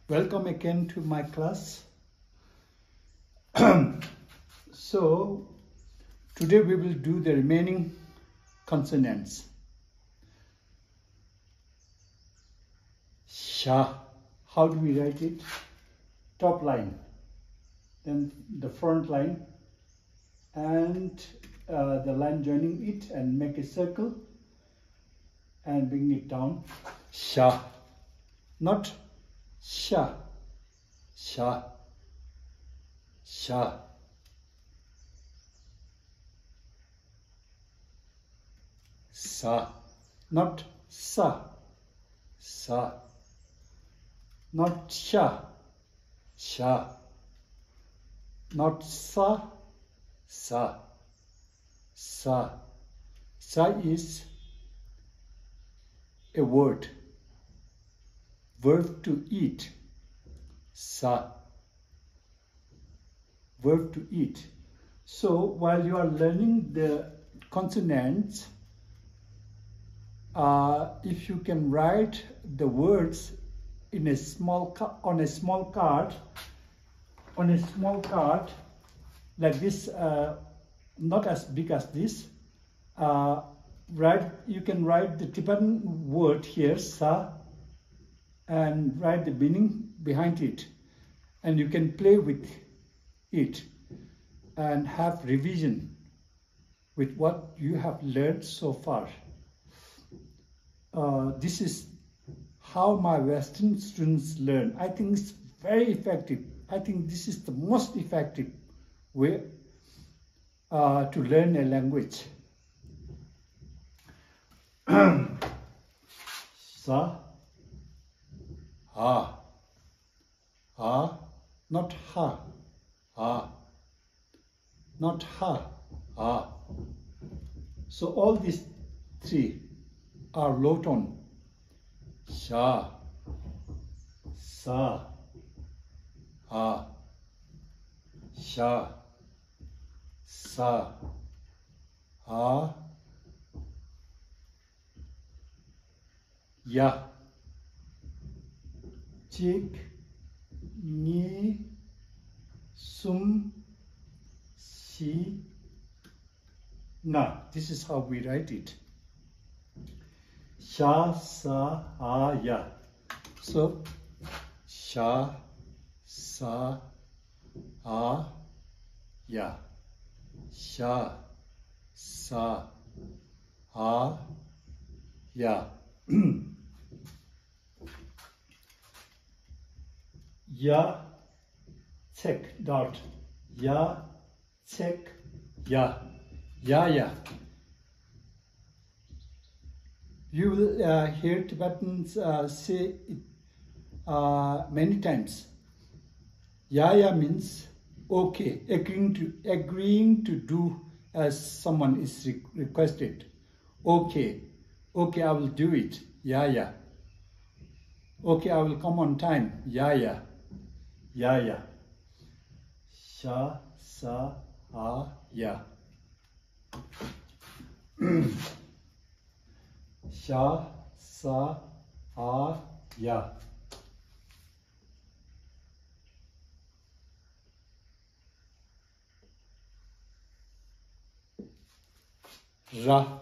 Welcome again to my class. So today we will do the remaining consonants. Sha. How do we write it? Top line, then the front line, and the line joining it, and make a circle and bring it down. Sha, not sha. Sha, sha. Sa, not sa. Sa, not sha. Sha, not sa. Sa, sa. Sa is a word, verb to eat. Sa, verb to eat. So while you are learning the consonants, if you can write the words in a on a small card like this, not as big as this, you can write the Tibetan word here, sa, and write the meaning behind it, and you can play with it and have revision with what you have learned so far. This is how my Western students learn. I think it's very effective. I think this is the most effective way to learn a language. Sa, ha, ha, not ha, ha, not ha, ha. So all these three are low tone. Sha, sa, ha, sha, sa, ha, ya. Chik, ni, sum, si, na. This is how we write it. Sha, sa, ha, ya. So, sha, sa, ha, ya. Sha, sa, ha, ya. Ya, check, dot. Ya, check, ya. Ya, ya. You will hear Tibetans say it many times. Ya, ya means okay, agreeing to do as someone is requested. Okay, okay, I will do it. Ya, ya. Okay, I will come on time. Ya, ya. Ya, ya. Sha, sa, ha, ya. Sha, sa, ha, ya. Ra,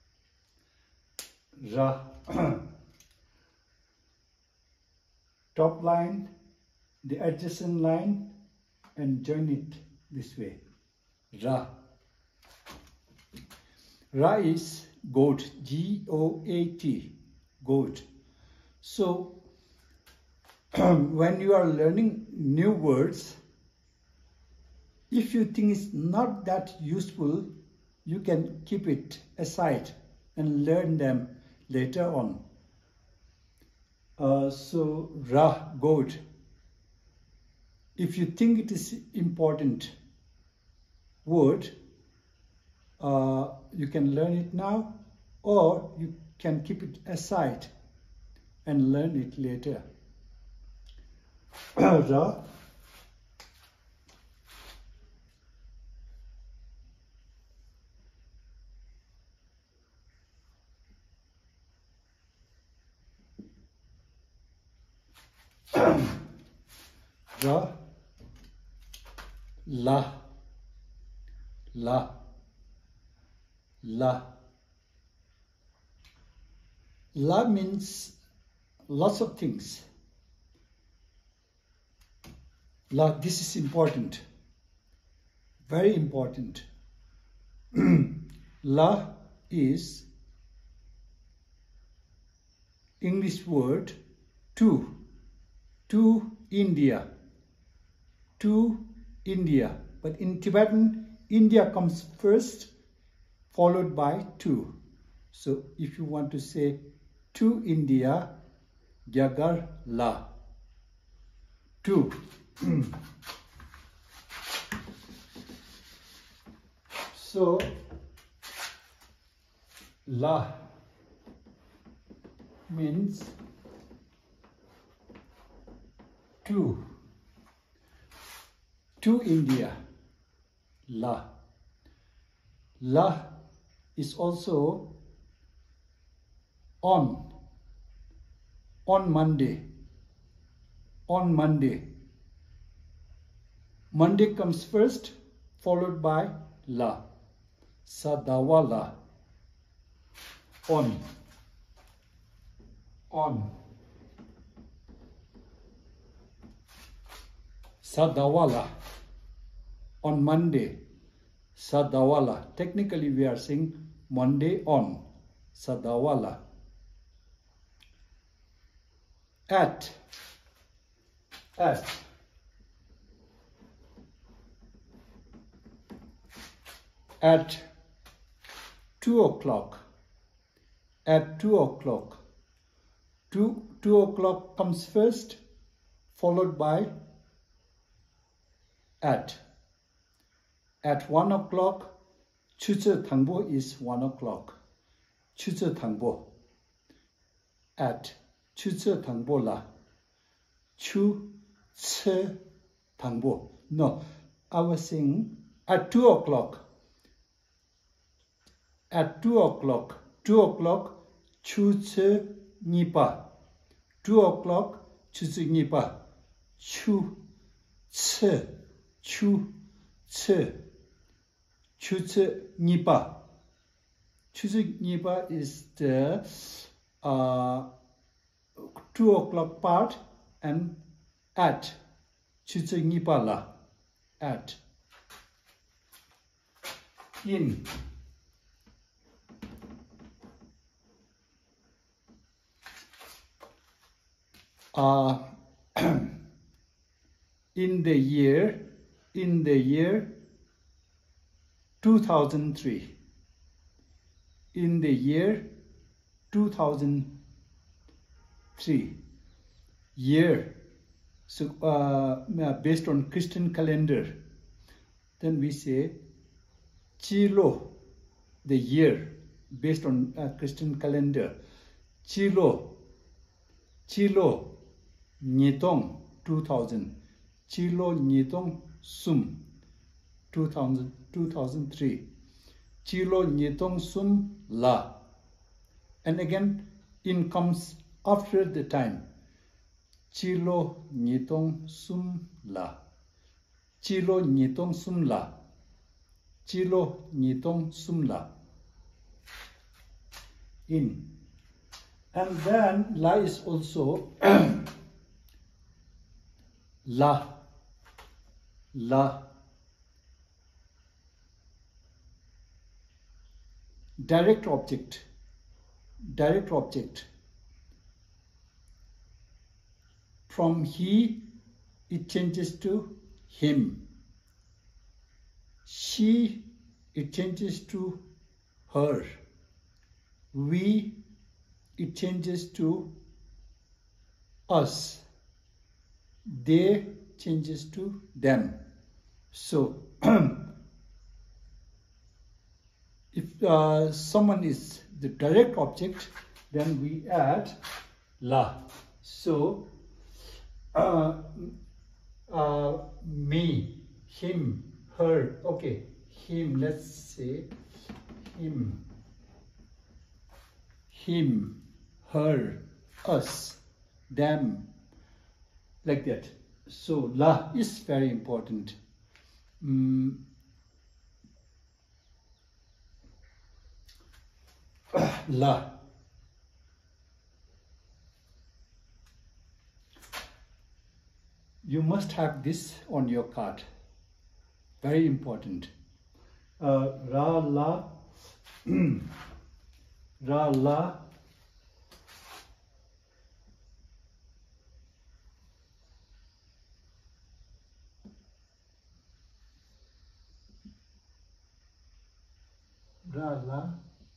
ra. Top line, the adjacent line, and join it this way. Ra. Ra is goat, G-O-A-T, goat. So when you are learning new words, if you think it's not that useful, you can keep it aside and learn them later on. So ra, goat. If you think it is important word, you can learn it now, or you can keep it aside and learn it later. Ra. Ra, la, la, la. La means lots of things. La, this is important, very important. La is English word to India, to India. But in Tibetan, India comes first, followed by to. So if you want to say to India, Gyagar la. To. So la means to India. La. La is also on Monday. On Monday. Monday comes first, followed by la. Sadawala. On. Sadawala. On Monday. Sadawala. Technically we are saying Monday on. Sadawala. At 2 o'clock. At 2 o'clock. 2 o'clock comes first, followed by at. At 1 o'clock, Chuche Thangbo is 1 o'clock. Chuche Thangbo. At Chuche Thangbo la. Chuche Thangbo. No, I was saying at 2 o'clock. At 2 o'clock. 2 o'clock, Chuche Nipa. 2 o'clock, Chuche Nipa. Chuche Nipa. Chuche Nipa is the 2 o'clock part, and at Chuche Nipa la. At. In. In the year 2003. In the year 2003. Year. So based on Christian calendar, then we say Chilo, the year based on Christian calendar. Chilo Nyitong 2000. Chilo Nyitong Sum 2003. Chilo Nyitong Sum La. And again, in comes after the time. Chilo Nyitong Sum La. Chilo Nyitong Sum La. Chilo Nyitong Sum La. In. And then La is also La. Direct object. From he, it changes to him. She, it changes to her. We, it changes to us. They changes to them. So, if someone is the direct object, then we add la. So, me, him, her. Okay, him, let's say him. Him, her, us, them, like that. So la is very important. La. You must have this on your card. Very important. Ra, la, ra, la, ra, la,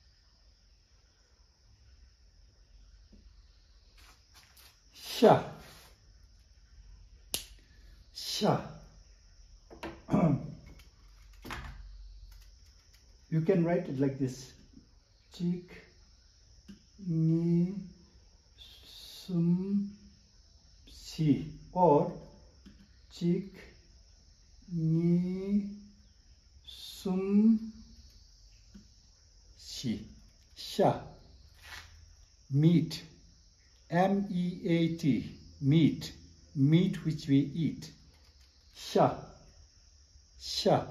sha, sha. You can write it like this. Chik, ni, sum, si. Or chik, ni, sum, si. Sha. Meat. M-E-A-T. Meat. Meat which we eat. Sha. Sha.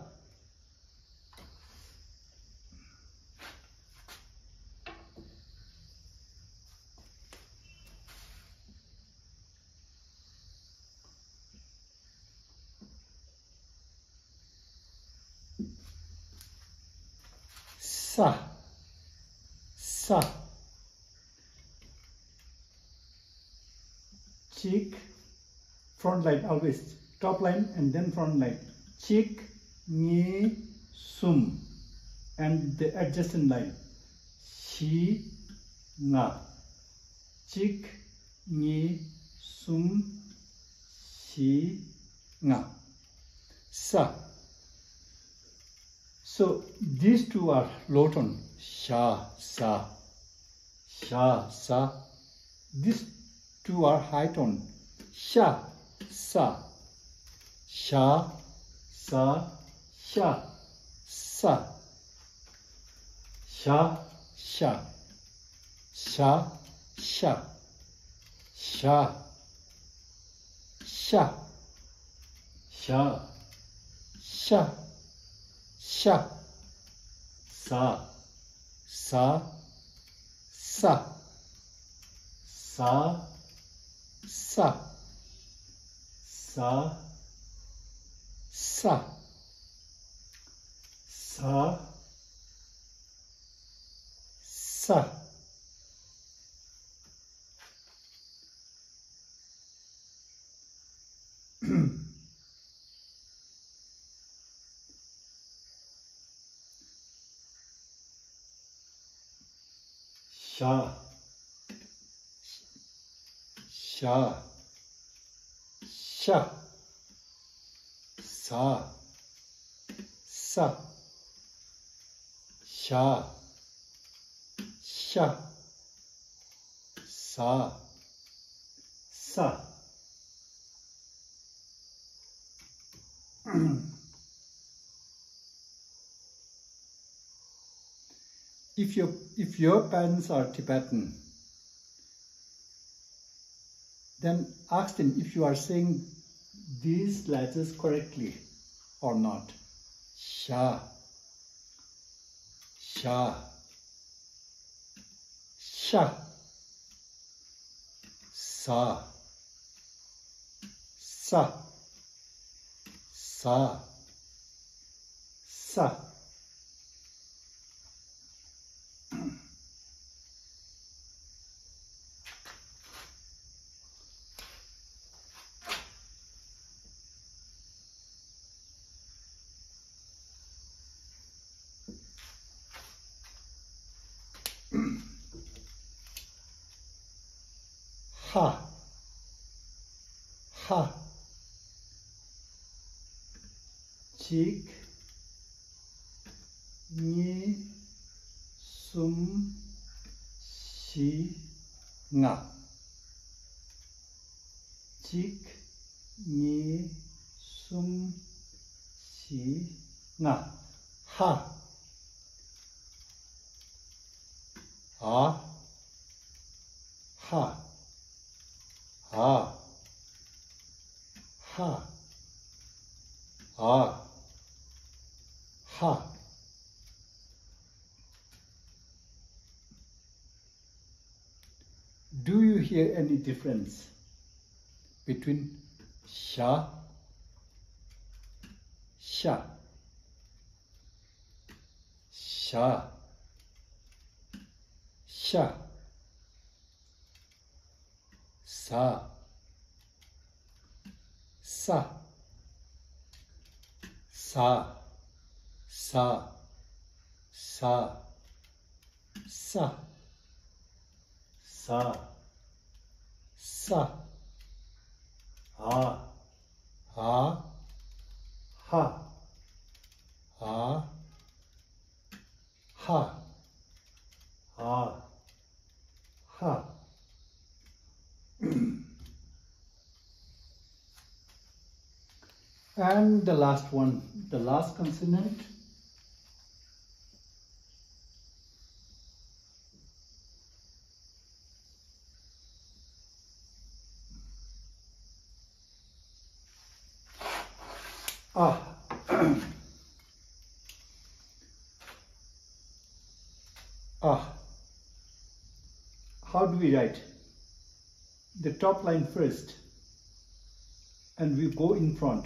Sa. Sa. Cheek, front line always, top line and then front line. Cheek, ni, sum, and the adjacent line. Shi, nga. Cheek, ni, sum, shi, nga. Sa. So these two are low tone. Sha, sa. Sha, sa. These two are high tone. Sha, sa. Sha, sa, sha, sa. Sha, sha. Sha, sha. Sha, sha. Sha, sha. Sha. Sa. Sa. Sa. Sa. Sa. Sa. Sa. Sa. Sa. Sha. Sha. Sha. Sa. Sa. Sha. Sha. Sa. Sa. If your parents are Tibetan, then ask them if you are saying these letters correctly or not. Sha, sha, sha, sa, sa, sa, sa. Ha, ha. Cheek, ni, sum, shi, nga. Cheek, ni, sum, shi, nga. Ha. Ha. Ha. Ha. ha, ah, ha. Do you hear any difference between sha, sha, sha, sha, sa, sa, sa, sa, sa, sa, sa, sa, ha, ha, ha, ha, ha, ha, ha. And the last one, the last consonant. Ah. Ah. How do we write? The top line first, and we go in front.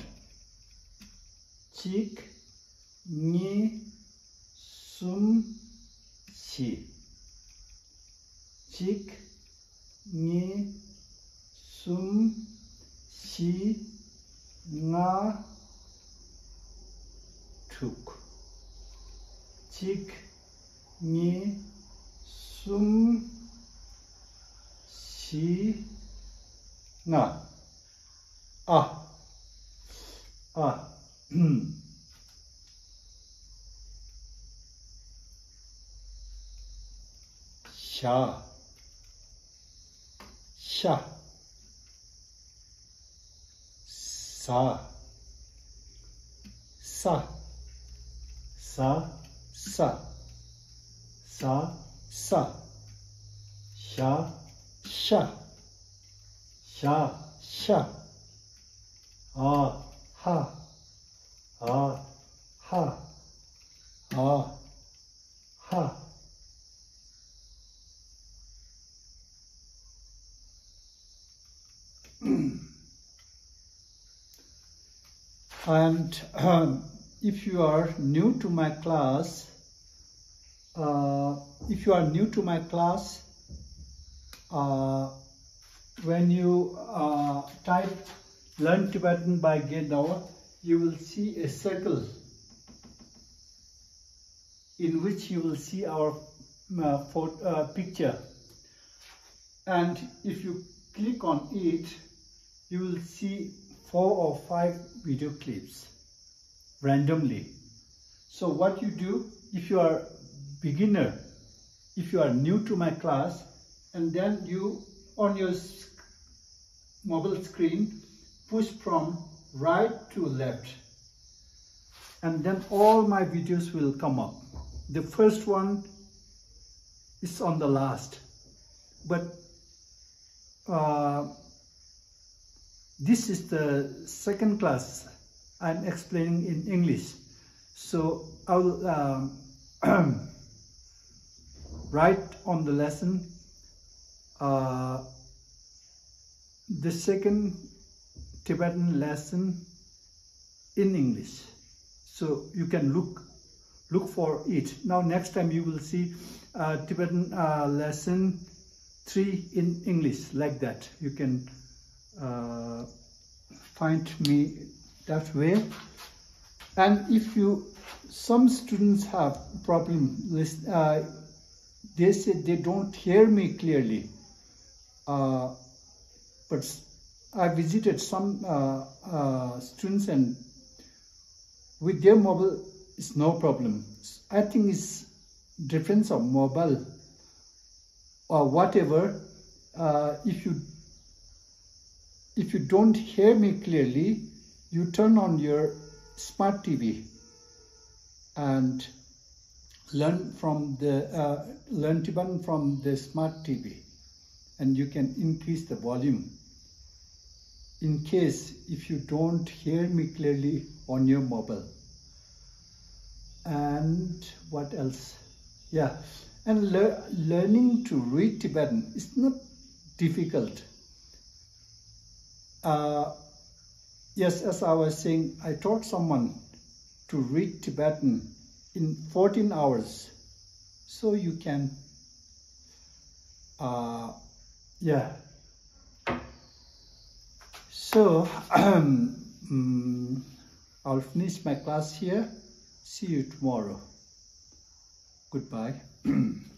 Chik, ni, sum, si. Chik, ni, sum, si, nga, tuk. Chik, ni, sum, si, nga. Ah. Ah. Sha, sha, sa, sa, sa, sa, sa, sa, sha, sha, sha, sha, ah, ha, ah, ha, ah, ha. And if you are new to my class, when you type Learn Tibetan by Gedao, you will see a circle in which you will see our picture, and if you click on it, you will see 4 or 5 video clips randomly. So what you do, if you are beginner, if you are new to my class, and then you on your mobile screen push from right to left, and then all my videos will come up. The first one is on the last, but this is the second class I'm explaining in English, so I will write on the lesson the second Tibetan lesson in English, so you can look for it. Now next time you will see Tibetan lesson 3 in English, like that. You can find me that way. And if some students have problem, they say they don't hear me clearly, but I visited some students, and with their mobile it's no problem. I think it's difference of mobile or whatever. If you don't hear me clearly, you turn on your smart TV and learn Tibetan from the smart TV, and you can increase the volume. in case if you don't hear me clearly on your mobile. And what else? Yeah, and learning to read Tibetan is not difficult. Yes, as I was saying, I taught someone to read Tibetan in 14 hours. So you can, yeah. So I'll finish my class here. See you tomorrow. Goodbye.